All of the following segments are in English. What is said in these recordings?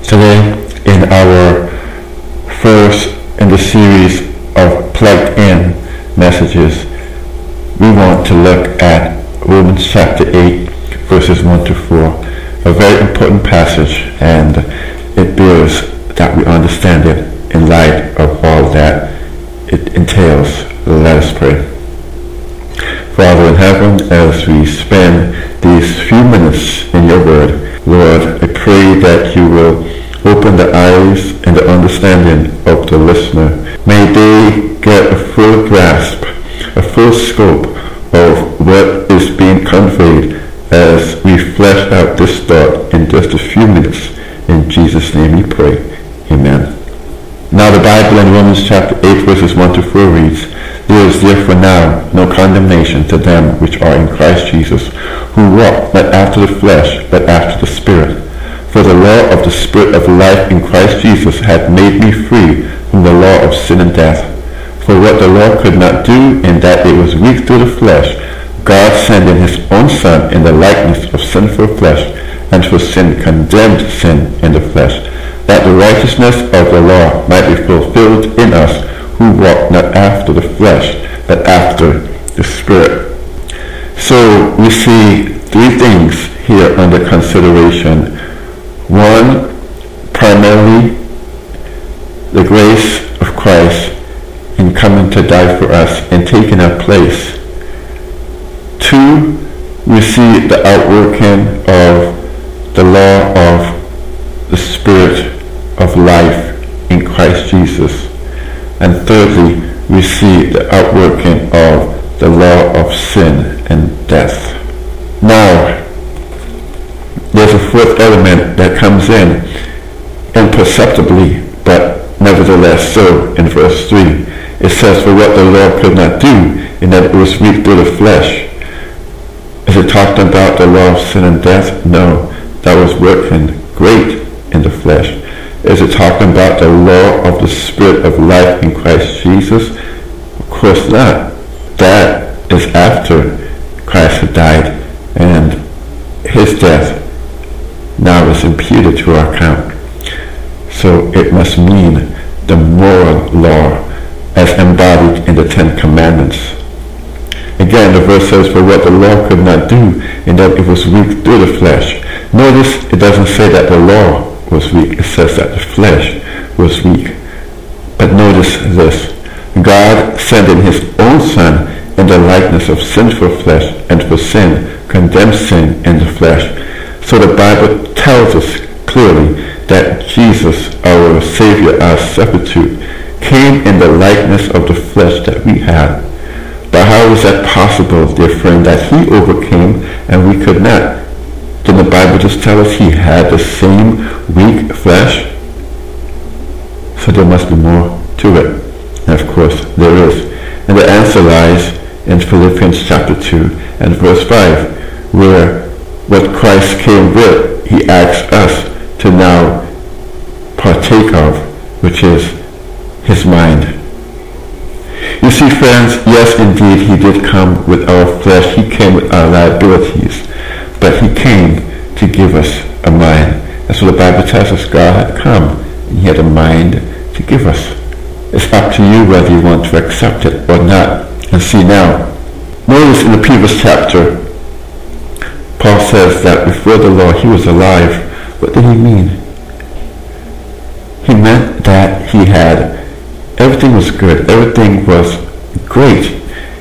Today, in our first in the series of Plugged In messages, we want to look at Romans chapter 8, verses 1 to 4, a very important passage, and it bears that we understand it in light of all that it entails. Let us pray. Father in heaven, as we spend these few minutes in your word, Lord, I pray that you will open the eyes and the understanding of the listener. May they get a full grasp, a full scope of what is being conveyed as we flesh out this thought in just a few minutes. In Jesus' name we pray. Amen. Now the Bible in Romans chapter 8 verses 1 to 4 reads, "There is therefore now no condemnation to them which are in Christ Jesus, who walk not after the flesh, but after the Spirit. For the law of the Spirit of life in Christ Jesus hath made me free from the law of sin and death. For what the law could not do, in that it was weak through the flesh, God sending his own Son in the likeness of sinful flesh, and for sin condemned sin in the flesh, that the righteousness of the law might be fulfilled in us, who walk not after the flesh, but after the Spirit." So we see three things here under consideration. One, primarily the grace of Christ in coming to die for us and taking our place. Two, we see the outworking of the law of the Spirit of life in Christ Jesus. And thirdly, we see the outworking of the law of sin and death. Now, there's a fourth element that comes in imperceptibly, but nevertheless so in verse 3. It says, "For what the law could not do, in that it was weak through the flesh." Is it talking about the law of sin and death? No, that was working great in the flesh. Is it talking about the law of the Spirit of life in Christ Jesus? Of course not. That is after Christ had died, and his death now is imputed to our account. So it must mean the moral law as embodied in the Ten Commandments. Again, the verse says, "For what the law could not do, in that it was weak through the flesh." Notice it doesn't say that the law was weak. It says that the flesh was weak. But notice this. God sending his own Son in the likeness of sinful flesh, and for sin condemned sin in the flesh. So the Bible tells us clearly that Jesus, our Savior, our substitute, came in the likeness of the flesh that we had. But how is that possible, dear friend, that he overcame and we could not? Didn't the Bible just tell us he had the same weak flesh? So there must be more to it. And of course there is. And the answer lies in Philippians chapter 2 and verse 5, where what Christ came with, he asks us to now partake of, which is his mind. You see, friends, yes, indeed, he did come with our flesh. He came with our liabilities. But he came to give us a mind. That's what the Bible tells us. God had come, and he had a mind to give us. It's up to you whether you want to accept it or not. And see now, notice in the previous chapter, Paul says that before the law he was alive. What did he mean? He meant that he had, everything was good, everything was great.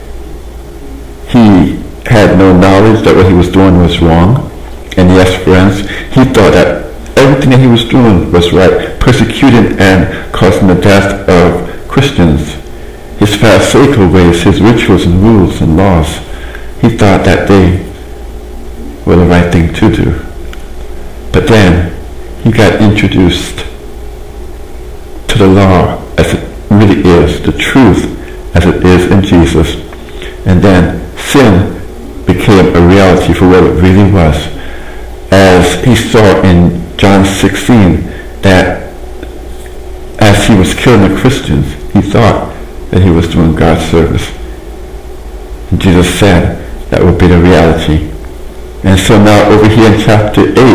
He had no knowledge that what he was doing was wrong. And yes, friends, he thought that everything that he was doing was right, persecuting and causing the death of Christians. His Pharisaical ways, his rituals and rules and laws, he thought that they were the right thing to do. But then he got introduced to the law as it really is, the truth as it is in Jesus. And then sin became a reality for what it really was. As he saw in John 16, that as he was killing the Christians, he thought that he was doing God's service. And Jesus said that would be the reality. And so now over here in chapter 8,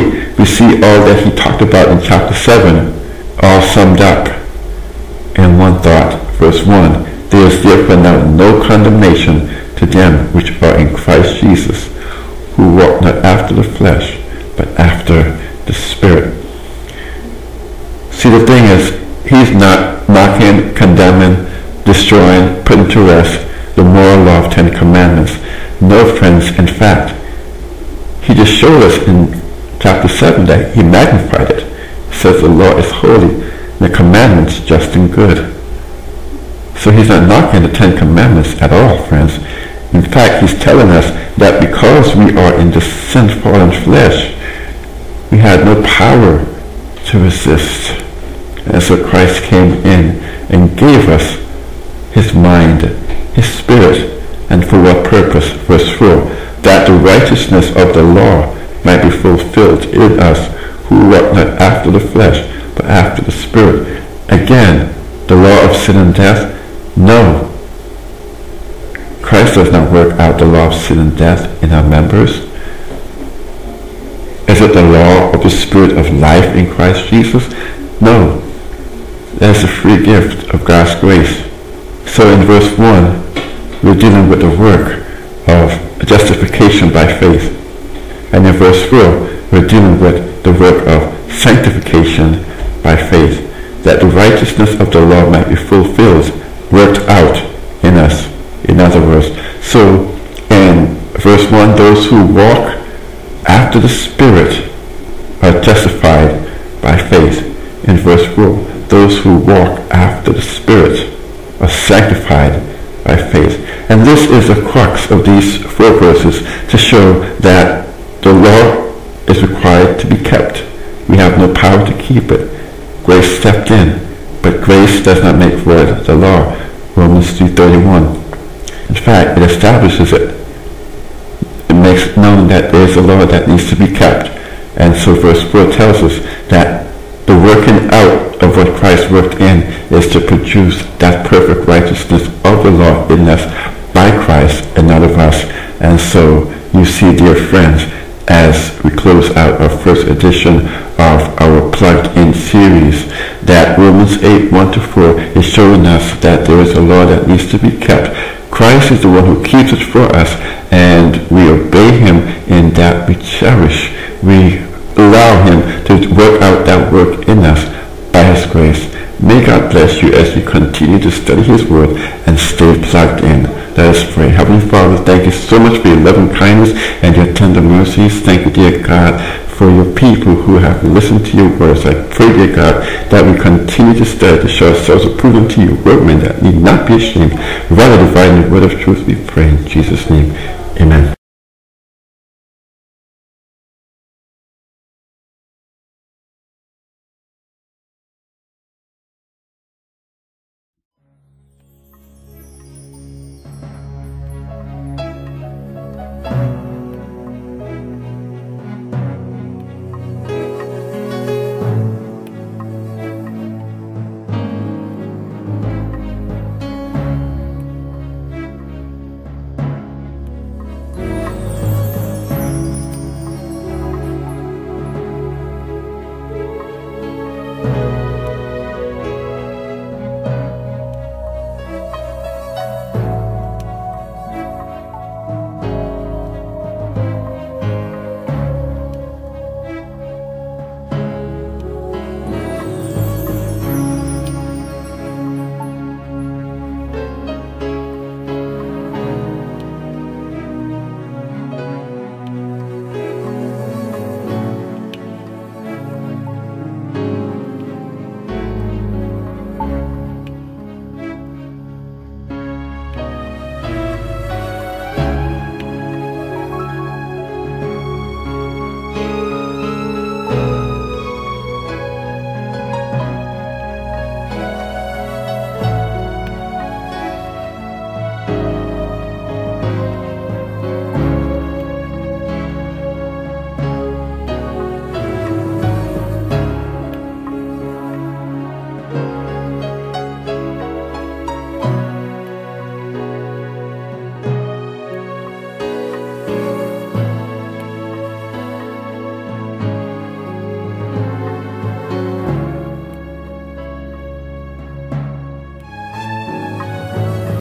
we see all that he talked about in chapter 7, all summed up in one thought. Verse 1, there is therefore now no condemnation to them which are in Christ Jesus, who walk not after the flesh, but after the Spirit. See, the thing is, he's not knocking, condemning, destroying, putting to rest the moral law of 10 commandments. No, friends, in fact, he just showed us in chapter 7 that he magnified it. He says the law is holy, and the commandments just and good. So he's not knocking the 10 commandments at all, friends. In fact, he's telling us that because we are in this sin-fallen flesh, we had no power to resist. And so Christ came in and gave us his mind, his spirit, and for what purpose? Verse 4, that the righteousness of the law might be fulfilled in us who walk not after the flesh, but after the Spirit. Again, the law of sin and death? No. Christ does not work out the law of sin and death in our members. Is it the law of the Spirit of life in Christ Jesus? No. That is a free gift of God's grace. So in verse 1, we're dealing with the work of justification by faith. And in verse 4, we're dealing with the work of sanctification by faith, that the righteousness of the law might be fulfilled, worked out in us. In other words, so in verse 1, those who walk after the Spirit are justified by faith. In verse 4, those who walk after the Spirit are sanctified by faith. And this is the crux of these 4 verses, to show that the law is required to be kept. We have no power to keep it. Grace stepped in, but grace does not make void the law. Romans 3:31. In fact, it establishes it. It makes known that there is a law that needs to be kept. And so verse 4 tells us that the working out of what Christ worked in is to produce that perfect righteousness of the law in us by Christ and not of us. And so you see, dear friends, as we close out our first edition of our Plugged In series, that Romans 8:1-4 is showing us that there is a law that needs to be kept. Christ is the one who keeps it for us, and we obey him in that we cherish. We allow him to work out that work in us by his grace. May God bless you as you continue to study his word and stay plugged in. Let us pray. Heavenly Father, thank you so much for your loving kindness and your tender mercies. Thank you, dear God, for your people who have listened to your words. I pray, dear God, that we continue to study to show ourselves approved to you, workmen that need not be ashamed, rather dividing the word of truth. We pray in Jesus' name. Amen.